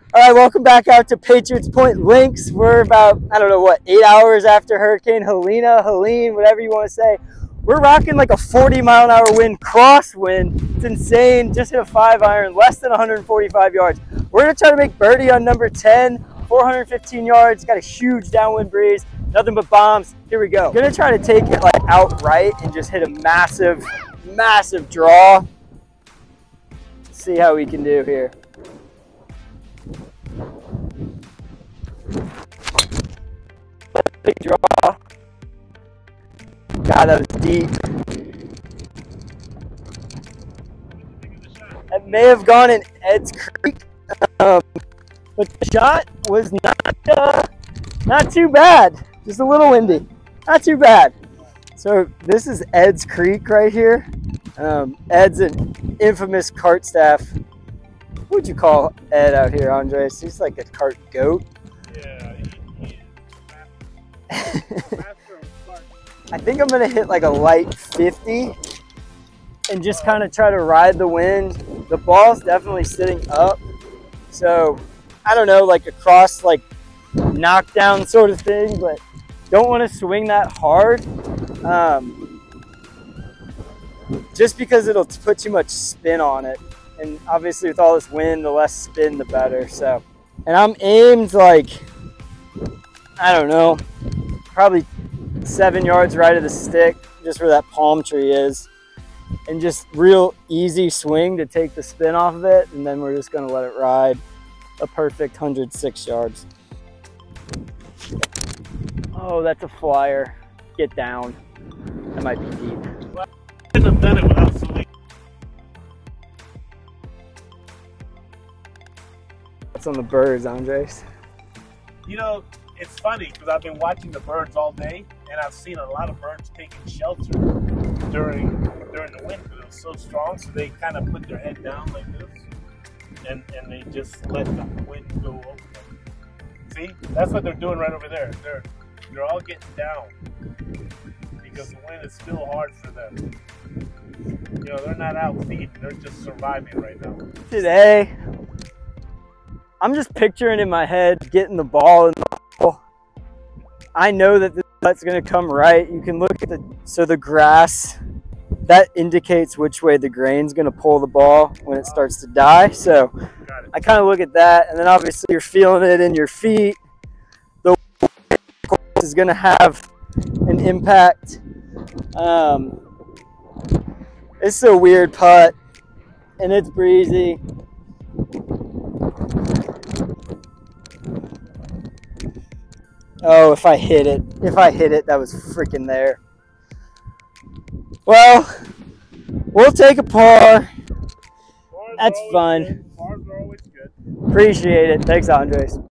All right, welcome back out to Patriots Point Links. We're about, I don't know what, 8 hours after Hurricane Helene, whatever you want to say. We're rocking like a 40-mile-an-hour wind, crosswind. It's insane. Just hit a 5-iron, less than 145 yards. We're going to try to make birdie on number 10, 415 yards. Got a huge downwind breeze, nothing but bombs. Here we go. Going to try to take it like outright and just hit a massive, massive draw. See how we can do here. Big draw. God, that was deep. That may have gone in Ed's Creek, but the shot was not too bad. Just a little windy. Not too bad. So this is Ed's Creek right here. Ed's an infamous cart staff. What would you call Ed out here, Andres? He's like a cart goat. Yeah, he is master of cart. I think I'm going to hit like a light 50 and just kind of try to ride the wind. The ball's definitely sitting up. So, I don't know, like a cross, like knockdown sort of thing, but don't want to swing that hard. Just because it'll put too much spin on it. And obviously with all this wind, the less spin, the better. So, and I'm aimed like, I don't know, probably 7 yards right of the stick, just where that palm tree is. And just real easy swing to take the spin off of it. And then we're just gonna let it ride a perfect 106 yards. Oh, that's a flyer. Get down. That might be deep. Well, I couldn't have done it without swinging. That's on the birds, Andres. You know, it's funny because I've been watching the birds all day, and I've seen a lot of birds taking shelter during the wind because it was so strong. So they kind of put their head down like this, and they just let the wind go over them. See, that's what they're doing right over there. They're all getting down because the wind is still hard for them. You know, they're not out feeding; they're just surviving right now. Today, I'm just picturing in my head getting the ball in the hole. I know that this putt's going to come right. You can look at the grass, that indicates which way the grain's going to pull the ball when it starts to die. So I kind of look at that, and then obviously you're feeling it in your feet. The wind is going to have an impact. It's a weird putt, and it's breezy. Oh, if I hit it, that was freaking there. Well, we'll take a par. That's fun. Pars are always good. Appreciate it. Thanks, Andres.